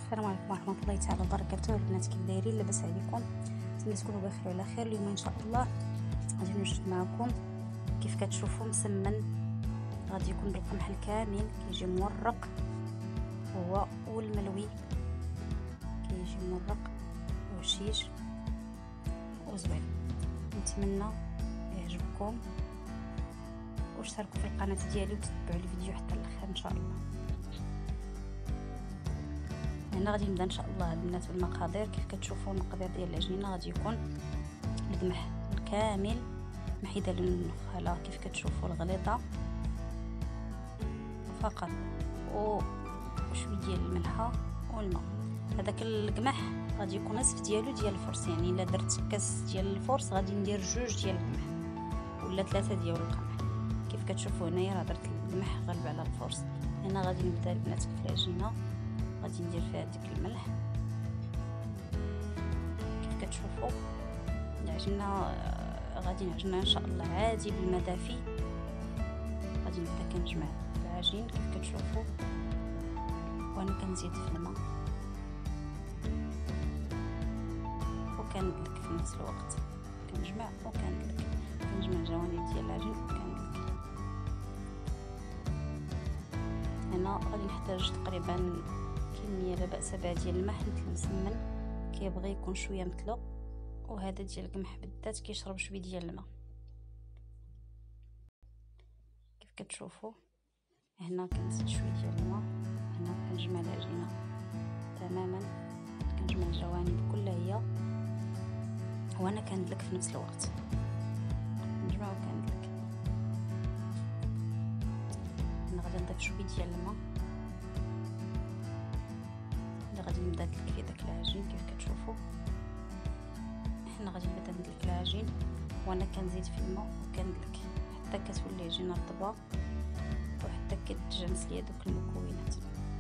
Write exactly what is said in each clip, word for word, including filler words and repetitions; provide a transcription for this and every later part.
السلام عليكم ورحمه الله تعالى وبركاته. البنات كيف دايرين؟ لاباس عليكم؟ نتمنى تكونوا بخير وعلى خير. اليوم ان شاء الله غادي نوجد معكم كيف كتشوفوا مسمن، غادي يكون بالقمح الكامل، كيجي مورق هو والملوي، كيجي مورق وهشيش وزوين. نتمنى يعجبكم واشتركوا في القناه ديالي وتتبعوا الفيديو حتى الاخر ان شاء الله. هنا غادي نبدا ان شاء الله البنات بالمقادير. كيف كتشوفوا المقادير ديال العجينه غادي يكون القمح الكامل محيده للنخاله كيف كتشوفوا الغليظه فقط، وشويه ديال الملحه والماء. هذاك القمح غادي يكون نصف ديالو ديال الفرص، يعني الا درت كاس ديال الفرص غادي ندير جوج ديال القمح ولا ثلاثه ديال القمح. كيف كتشوفوا هنايا راه درت القمح غالب على الفرص. هنا غادي نبدا البنات في العجينه، غادي ندير فيها ديك الملح. كيف كتشوفوا العجينه غادي نعجنها ان شاء الله عادي بالماء دافي. غادي نبدا كنجمع العجين كيف كتشوفوا، وانا كنزيد في الماء وكندلك في نفس الوقت، كنجمع وكندلك، كنجمع الجوانب ديال العجين وكندلك. هنا غادي نحتاج تقريبا كميه لا باس بها ديال الماء، حيت المسمن كيبغي يكون شويه متلو، وهذا ديال القمح بالذات كيشرب شويه ديال الماء. كيف كتشوفوا هنا كنزيد شويه ديال الماء، هنا كنجمع العجينه تماما، كنجمع الجوانب كلها هي وانا كندلك في نفس الوقت، كنجمع وكندلك. هنا غادي نضيف شويه ديال الماء اللي غادي نبدا ندلك في داك العجين. كيف كتشوفوا حنا غادي نبدا ندلك العجين وانا كنزيد في الماء وكندلك حتى كتولي العجينه رطبه وحتى كتجانس ليا دوك المكونات.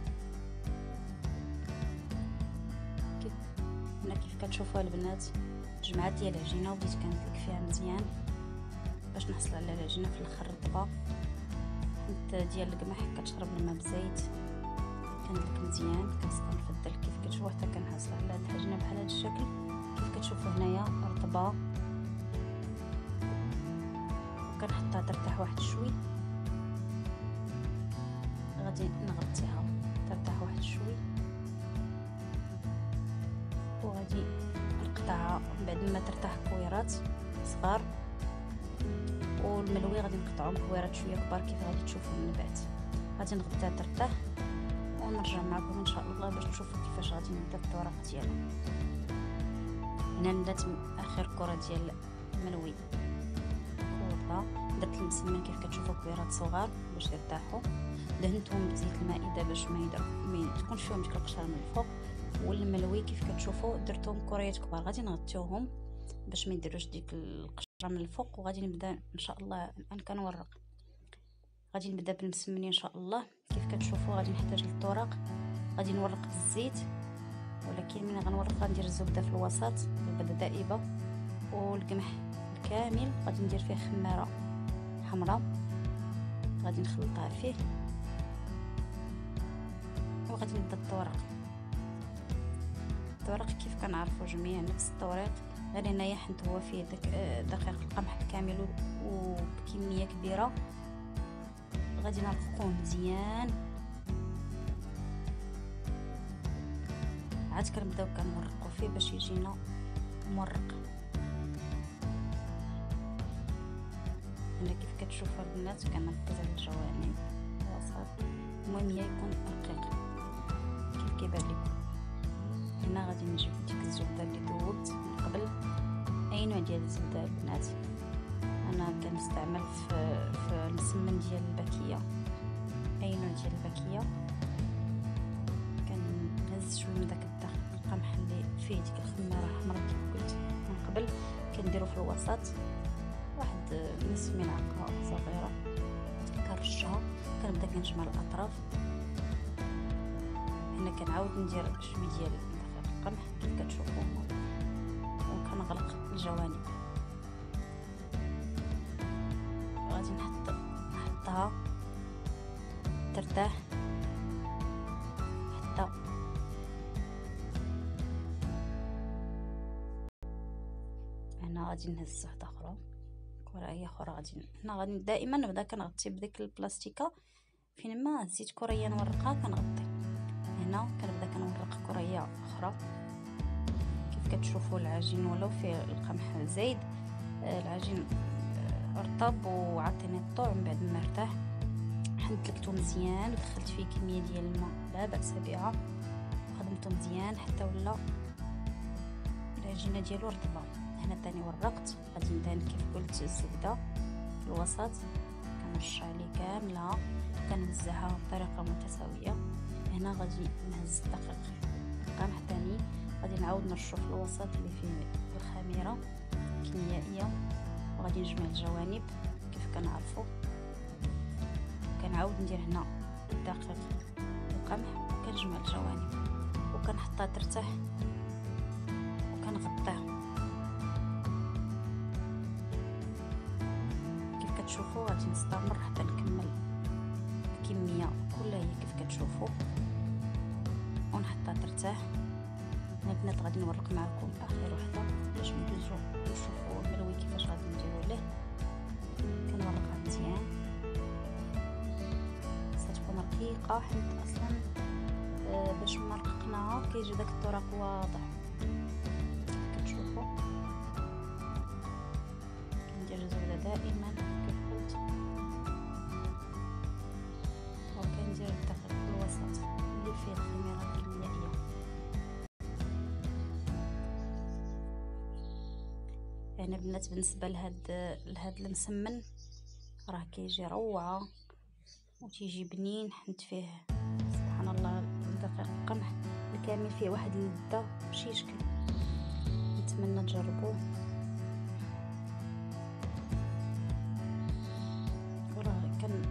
كيف هنا كيف كتشوفوا البنات جمعات ديال العجينه وبديت كندلك فيها مزيان باش نحصل على العجينه في الاخر رطبه، حيت ديال القمح كتشرب الماء بزيت. كندلك مزيان كنستنفذ الدلك كيف كتشوفوا حتى كنحصل على هاد العجينه بحال هاد الشكل. كيف كتشوفوا هنايا رطبه وكنحطها ترتاح واحد شوي، غادي نغطيها ترتاح واحد شوي وغادي نقطعها بعد ما ترتاح كويرات صغار، والملوي غادي نقطعهم كويرات شويه كبار كيف غادي تشوفوا من بعد. غادي نغطيها ترتاح ونرجع معكم ان شاء الله باش تشوفوا كيفاش غادي نبدا الطرق ديالها. هنا ندات اخر كره ديال الملوي كورة، درت المسمن كيف كتشوفوا كبيرات صغار باش يرتاحوا، دهنتهم بزيت المائده باش ما يضرب ما تكونش فيهم ديك القشره من الفوق. والملوي كيف كتشوفوا درتهم كريات كبار، غادي نغطيوهم باش ما يديروش ديك القشره من الفوق. وغادي نبدا ان شاء الله الان كنورق. غادي نبدا بالمسمن ان شاء الله. كيف كتشوفوا غادي نحتاج للطرق، غادي نورق بالزيت، ولكن ملي غنورق غندير الزبده في الوسط الزبده دائبه، والقمح الكامل غادي ندير فيه خماره حمراء غادي نخلطها فيه، وغادي نبدا الطرق. الطرق كيف كنعرفوا جميع نفس الطريق، غير هنايا حيت هو فيه داك دقيق القمح الكامل وبكميه كبيره. غادي نرققوه مزيان، عاد كنبداو كنورقو فيه باش يجينا مورق. هنا كيف كتشوفوا البنات كنركز على الجوانب الوسط، المهم هي يكون رقيق كيف كيبان لكم. هنا غادي نجيب ديك الزبده اللي ذوبت من قبل، اي نوع ديال الزبده البنات. انا كنستعمل في في المسمن ديال الباكيه، اي نوع ديال الباكيه. كنهز شويه من داك الدقيق القمح اللي فيه ديك الخماره حمراء كيف قلت من قبل، كنديرو في الوسط واحد نصف ملعقه صغيره، كنرشها كنبدا كنجمع الاطراف. هنا كنعاود ندير شويه ديال دقيق القمح كيف كتشوفوا وكنغلق الجوانب. غادي نحط نحطها ترتاح حتى غادي نهز واحده اخرى، كريه اخرى غادي هنا غادي دائما نبدا كنغطي بديك البلاستيكه فين ما هزيت كريه نورقها كنغطي. هنا كنبدا كنورق كريه اخرى. كيف كتشوفوا العجين ولو فيه القمح زايد، العجين رطب وعطيني الطعم بعد ما ارتاح. حنتلكتو مزيان ودخلت فيه كميه ديال الماء لا باس بها، خدمته مزيان حتى ولا العجينه ديالو رطبه. هنا ثاني ورقت، غادي ندهن كيف قلت الزبده في الوسط، كنرش عليه كامله، كنوزعها بطريقه متساويه. هنا غادي نهز الدقيق القمح ثاني، غادي نعاود نرشو في الوسط اللي فيه الخميره كيميائيه، وغادي نجمع الجوانب كيف كنعرفوا. كنعاود ندير هنا الدقيق القمح وكنجمع الجوانب وكنحطها ترتاح وكنغطيها. كيف كتشوفوا غادي نستمر حتى نكمل الكميه كلها هي كيف كتشوفوا ونحطها ترتاح. هنا البنات غادي نورق معكم اخر وحده باش ندوزو نشوفوا الملوي كيفاش غادي نديرو ليه. كنورقها مزيان ستكون رقيقه، حيت اصلا آه باش ما رققناها كيجي داك الطرق واضح كيف كتشوفوا. كندير الزبده دائما كيف قلت، وكندير الدقيق في الوسط اللي فيه الخميره الكيميائيه. يعني البنات بالنسبه لهاد لهاد المسمن راه كيجي روعه وتيجي بنين، حيت فيه سبحان الله دقيق القمح الكامل فيه واحد اللذه بشي شكل. نتمنى تجربوه، وراه كان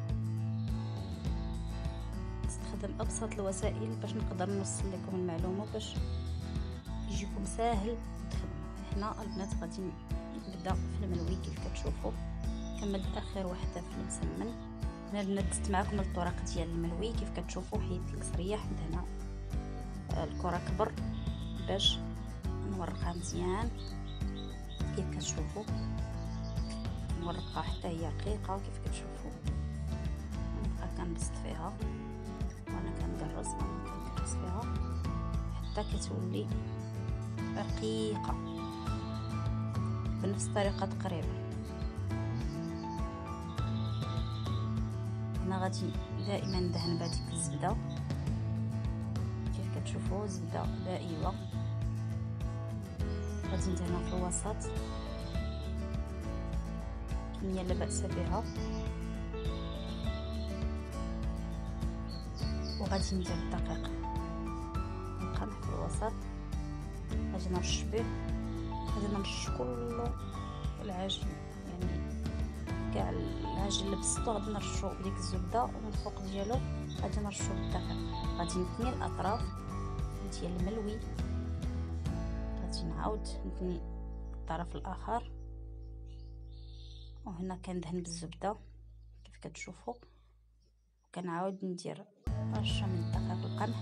نستخدم ابسط الوسائل باش نقدر نوصل لكم المعلومه باش يجيكم ساهل تخدموا. هنا البنات غادي نبدا في الملوي كيف كتشوفوا. كملت اخر وحده في المسمن. هنا البنات دزت معكم الطرق ديال الملوي كيف كتشوفوا، حيت الكسريه حيت هنا الكره كبر باش نورقها مزيان كيف كتشوفوا. نورقها حتى هي رقيقه كيف كتشوفوا، نبقى كنبسط فيها وانا كنقرص وانا كنقرص فيها حتى كتولي رقيقه بنفس الطريقه تقريبا. هنا غادي دائما ندهن بهذيك الزبده كيف كتشوفوا، زبده دائبه غادي ندهنها في الوسط كميه لا باس بها. وغادي ندير الدقيق القمح في الوسط، غادي نرش به، غادي نرش كله العجين، يعني كاع العجين اللي بسطو غادي نرشو بديك الزبده، ومن الفوق ديالو غادي نرشو بالدقيق. غادي نثني الاطراف ديال الملوي، غادي نعاود نثني الطرف الاخر، وهنا كندهن بالزبده كيف كتشوفوا، وكنعاود ندير رشه من دقيق القمح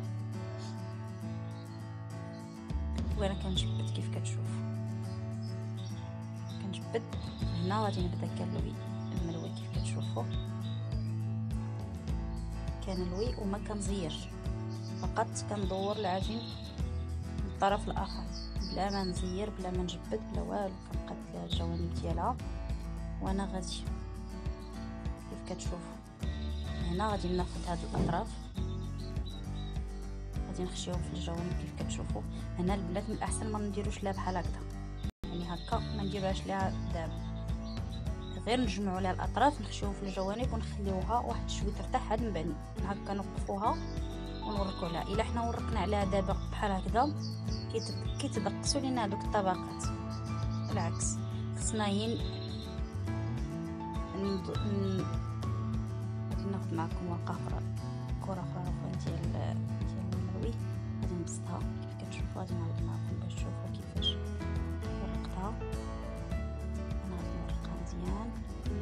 وانا كنجبد كيف كتشوفوا. كنجبد هنا غادي نبدا كنلوي الملوي كيف كتشوفوا. كنلوي وما كنزيرش، فقط كندور العجين من الطرف الاخر بلا ما نزير بلا ما نجبد بلا والو. كنقاد لها الجوانب ديالها وانا غادي كيف كتشوفوا. هنا غادي ناخذ هاد الاطراف غادي نخشيهم في الجوانب كيف كتشوفوا. هنا البنات من الاحسن ما نديروش لها بحال هكذا، يعني هكا ما نديروهاش لها دابا، غير نجمعوا لها الاطراف نخشيوهم في الجوانب ونخليوها واحد شويه ترتاح، عاد من بعد هكا نوقفوها ونوركوا لها. الا حنا ورقنا عليها دابا بحال هكذا كيتدقسوا لينا هذوك الطبقات، بالعكس خصنا هي غادي ناخذ معكم ورقه اخرى كره اخرى ديال ديال الملوي، غادي نبسطها كيف كتشوفوا. غادي نعاود معكم باش تشوفوا كيفاش ورقتها. انا غادي نورقها مزيان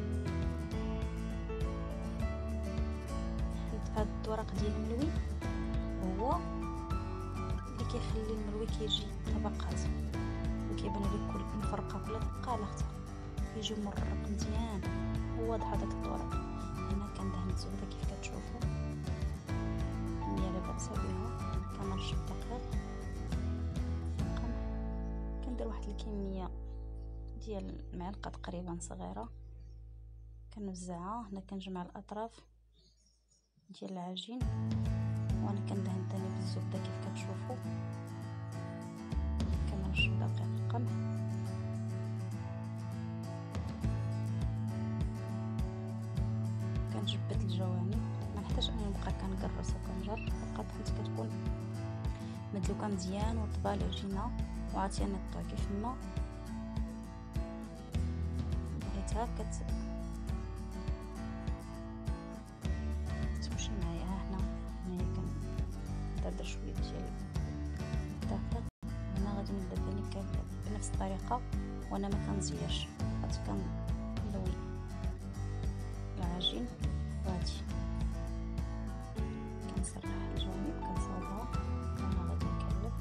حيت هاد الورق ديال الملوي هو اللي كيخلي الملوي كيجي طبقات كيبان لك كل مفرقه كلها تبقى على اختها، كيجي مرق مزيان وواضح هذاك الطرق. هنا كندهن الزبده كيف كتشوفوا، كميه لا باس بها. كنرش الدقيق، القمح، كندير واحد الكميه ديال المعلقه تقريبا صغيره، كنوزعها. هنا كنجمع الاطراف ديال العجين، وانا كندهن ثاني بالزبده كيف كتشوفوا. كنرش دقيق القمح، كنجبد الجوانب، ما نحتاج اني نبقى كنقرص وكنجر، فقط حيت كتكون مدلوكه مزيان وطبا العجينه وعطينا الطوا كيف ما بغيتها كت تمشي معايا. ها هنا هنايا كندردر شويه ديال الدقيق. هنا غادي نبدا ثاني بنفس الطريقه، وانا ما كنزيرش، غادي كنلوي العجين وغادي كنسرح الجوانب كنصاوبها. وانا غادي نكلف،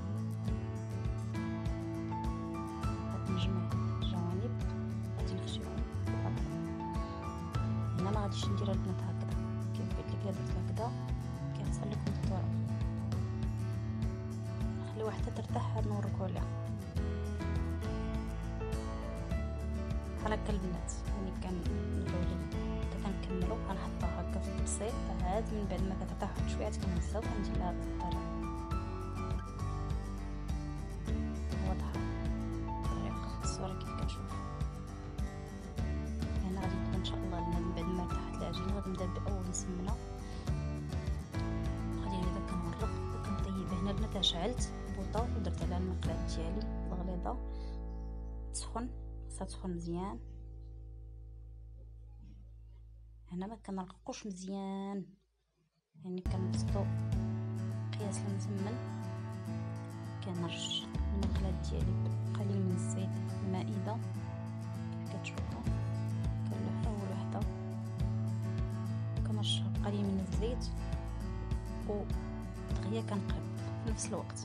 غادي نجمع الجوانب، غادي نخشيهم في الاطراف. هنا ما غاديش ندير البنات هكذا، كيف قلت لك الا درت هكذا كيخسر لكم الطرق. نخليوها حتى ترتاح نوريكم عليها بحال هكا البنات. ملي كنبداو كنكملو كنحطها هكا في البسيط، عاد من بعد ما كترتاح واحد شويه كنهزها وكندير لها بهاد الطريقه. واضحه الطريقه الصوره كيف كتشوف. هنا غادي نبدا ان شاء الله لنا من بعد ما ارتاحت العجينه، غادي نبدا باول مسمنه. غادي نبدا كنورق وكنطيب. هنا البنات شعلت بوطه ودرت عليها المقلاة ديالي الغليظه تسخن، خاصها تسخن مزيان. هنا ما كنرققوش مزيان، يعني كنبسطو قياس المسمن. كنرش المقلاة ديالي بقليل من الزيت المائده كيف كتشوفوا، كنلوحها اول وحده كنرشها بقليل من الزيت ودغيا كنقلب في نفس الوقت.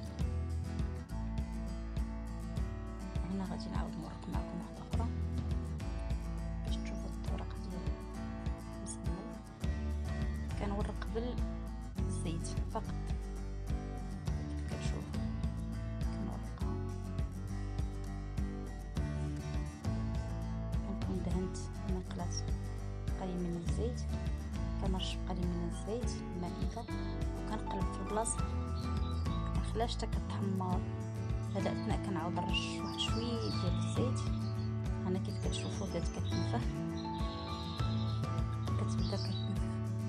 هنا غادي نعاود نورق معكم واحده اخرى باش تشوفوا الطرق ديال المسمن. كنورق بالزيت فقط كيف كتشوفوا، كنورقها. كنكون دهنت مقلاة قليل من الزيت، كنرش قليل من الزيت المائده وكنقلب في البلاصه، مكنخليهاش حتى كتحمر. هذا اثناء كنعاود نرش واحد شويه ديال الزيت. هنا كيف كتشوفوا بدات كتنفخ، كتبدا كتنفخ.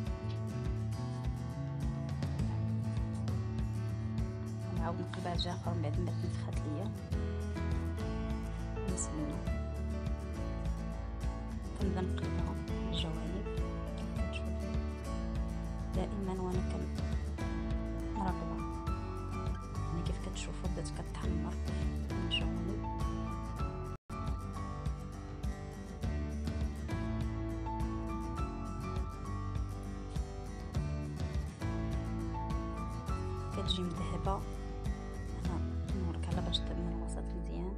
نعاود نقلبها جهه اخرى من بعد ما تنفخات ليا المسمنه. كنبدا نقلبها الجوانب كيف كتشوفوا دائما وانا كنراقبها. هنا كيف كتشوفوا بدات كتحمر الجوانب. كتجي مذهبه. انا نورك على باش تبان من الوسط مزيان.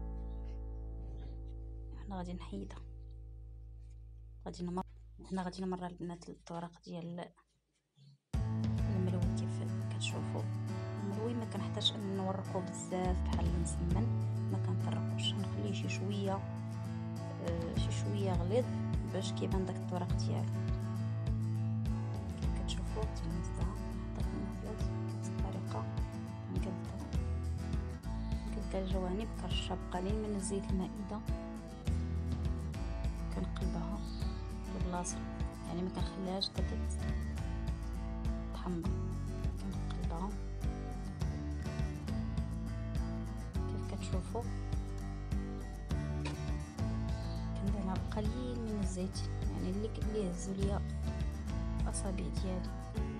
حنا غادي نحيدها، غادي نمر. هنا غادي نمر البنات الطرق ديال الملوي كيف كتشوفوا. الملوي ما كنحتاج ان نورقو بزاف بحال المسمن، ما كنطرقوش، نخليه شي شويه آه شي شويه غليظ باش كيبان داك الطرق ديالو كيف كتشوفوا. تنزلها نحطها في المخلط بنفس الطريقه، نقادها نقاد الجوانب، كنرشها بقليل من الزيت المائده، كنقلبها في البلاصه، يعني ما كنخليهاش حتى تحمر. كنقلبها كيف كتشوفوا، كنديرها بقليل من الزيت، يعني اللي اللي يهزوا ليا الاصابع ديالي.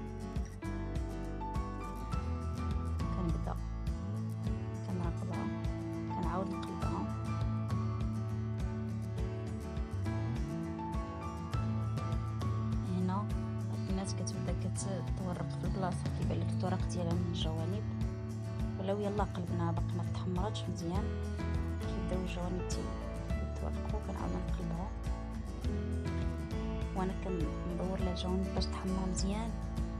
كنبدا كنراقبها، كنعاود نقلبها. هنا البنات كتبدا كتورق في البلاصه، كيبان لك الطرق ديالها من الجوانب، غلاو يلا قلبناها باقي ما تحمراتش مزيان. كيبداو الجوانب يتورقوا كنعاود نقلبها وانا كندور لها الجوانب باش تحمر مزيان.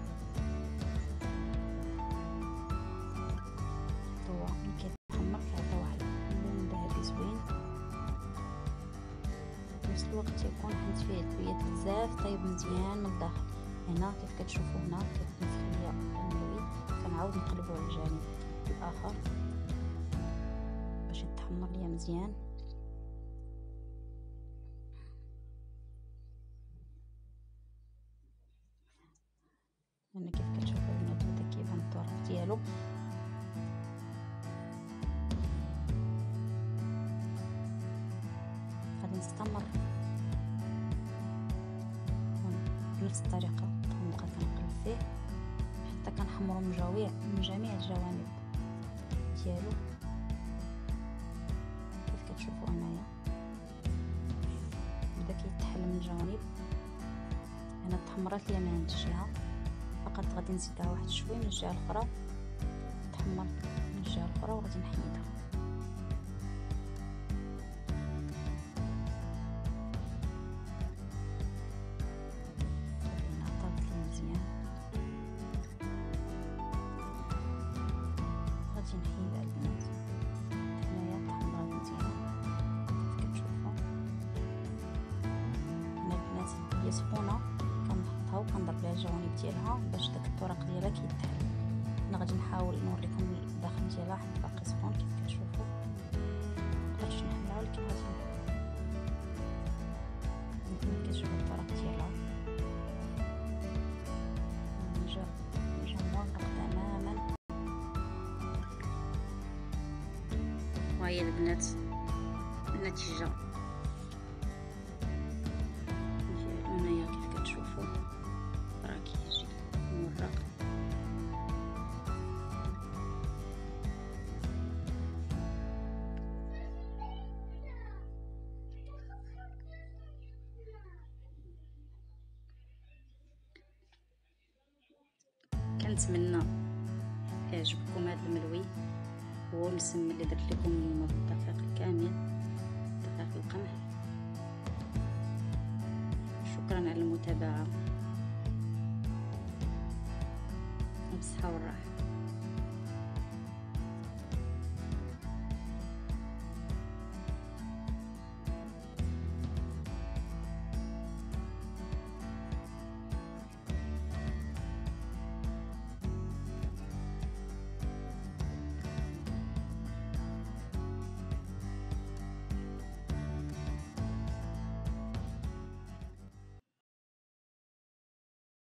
هو ملي كيتحمر كيعطي واحد اللون ذهبي زوين، في نفس الوقت تيكون حيت فيه الحويات بزاف طيب مزيان من الداخل. هنا كيف كتشوفوا هنا كيكون مخليه الملوي، كنعاود نقلبو على الجانب الاخر باش يتحمر ليا مزيان. هنا كيف كتشوفوا البنات بدا كيبان الطرف ديالو. غادي نستمر بنفس الطريقه كنبقى كنقلب فيه حتى كنحمرو من جميع من جميع الجوانب ديالو كيف كتشوفوا هنايا بدا كيتحل من الجوانب. هنا تحمرات ليا من هاد الجهه، فقط غادي نزيدها واحد شويه من الجهه الاخرى تحمر من الجهه الاخرى وغادي نحيدها. نحيدها البنات هنايا تحمرات مزيان كيف كتشوفوا. هنا البنات هي سخونه كنحطها وكنضرب لها الجوانب ديالها باش داك الطرق ديالها كيتحل. انا غادي نحاول نوريكم الداخل ديالها حيت باقي سخون كيف كتشوفوا. مقدرتش نحلها ولكن غادي كيف كتشوفوا الطرق ديالها جا جا موافق تماما. وهي البنات النتيجة ديالو هنايا كيف كتشوفوا راه كيجي مورق. كنتمنى يعجبكم هذا الملوي. هو المسمى اللي درت لكم اليوم بالدقيق الكامل دقيق القمح. شكرا على المتابعة.